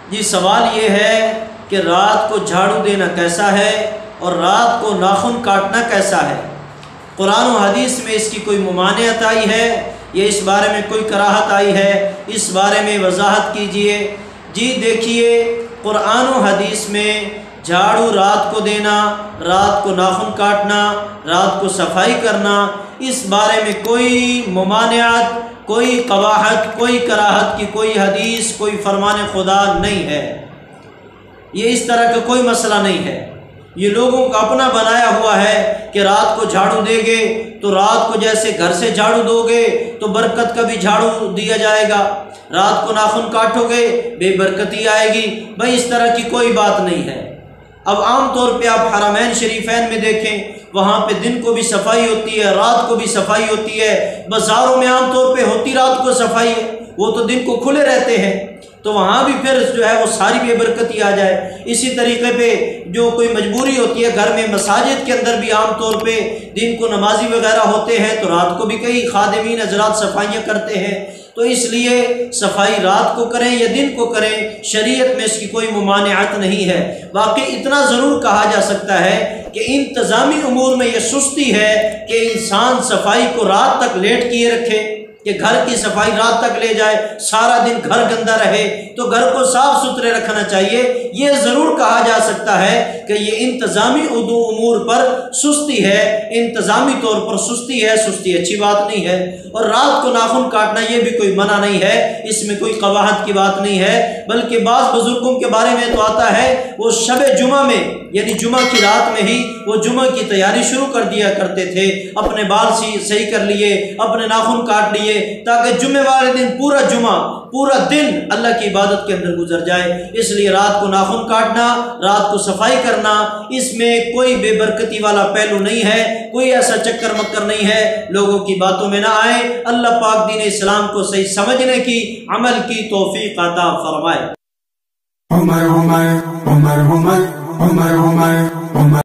جی سوال یہ ہے کہ رات کو جھاڑو دینا کیسا ہے اور رات کو ناخن کاٹنا کیسا ہے؟ قرآن و حدیث میں اس کی کوئی ممانعت آئی ہے یا اس بارے میں کوئی کراہت آئی ہے؟ اس بارے میں وضاحت کیجئے۔ جی دیکھیے، قرآن و حدیث میں جھاڑو رات کو دینا، رات کو ناخن کاٹنا، رات کو صفائی کرنا، اس بارے میں کوئی ممانعت، کوئی قباحت، کوئی کراہت کی کوئی حدیث، کوئی فرمان خدا نہیں ہے۔ یہ اس طرح کا کوئی مسئلہ نہیں ہے۔ یہ لوگوں کا اپنا بنایا ہوا ہے کہ رات کو جھاڑو دے گے تو رات کو جیسے گھر سے جھاڑو دو گے تو برکت کا بھی جھاڑو دیا جائے گا، رات کو ناخن کاٹو گے بے برکتی آئے گی۔ بھائی اس طرح کی کوئی بات نہیں ہے۔ اب عام طور پہ آپ حرمین شریفین میں دیکھیں، وہاں پہ دن کو بھی صفائی ہوتی ہے، رات کو بھی صفائی ہوتی ہے۔ بازاروں میں عام طور پہ ہوتی رات کو صفائی ہے، وہ تو دن کو کھلے رہتے ہیں، تو وہاں بھی پھر جو ہے وہ ساری بے برکتی آ جائے۔ اسی طریقے پہ جو کوئی مجبوری ہوتی ہے گھر میں، مساجد کے اندر بھی عام طور پہ دن کو نمازی وغیرہ ہوتے ہیں تو رات کو بھی کئی خادمین حضرات صفائیاں کرتے ہیں، تو اس لیے صفائی رات کو کریں یا دن کو کریں، شریعت میں اس کی کوئی ممانعت نہیں ہے۔ واقعی اتنا ضرور کہا جا سکتا ہے کہ انتظامی امور میں یہ سستی ہے کہ انسان صفائی کو رات تک لیٹ کیے رکھے، کہ گھر کی صفائی رات تک لے جائے، سارا دن گھر گندا رہے، تو گھر کو صاف ستھرے رکھنا چاہیے۔ یہ ضرور کہا جا سکتا ہے کہ یہ انتظامی امور پر سستی ہے، انتظامی طور پر سستی ہے، سستی اچھی بات نہیں ہے۔ اور رات کو ناخن کاٹنا یہ بھی کوئی منع نہیں ہے، اس میں کوئی قباحت کی بات نہیں ہے، بلکہ بعض بزرگوں کے بارے میں تو آتا ہے وہ شب جمعہ میں، یعنی جمعہ کی رات میں ہی وہ جمعہ کی تیاری شروع کر دیا کرتے تھے، اپنے بال صحیح کر لیے، اپنے ناخن کاٹ لیے، تاکہ جمعے والے دن پورا جمعہ، پورا دن اللہ کی عبادت کے اندر گزر جائے۔ اس لیے رات کو ناخن کاٹنا، رات کو صفائی کرنا، اس میں کوئی بے برکتی والا پہلو نہیں ہے، کوئی ایسا چکر مکر نہیں ہے، لوگوں کی باتوں میں نہ آئے۔ اللہ پاک دین اسلام کو صحیح سمجھنے کی، عمل کی توفیق عطا فرمائے۔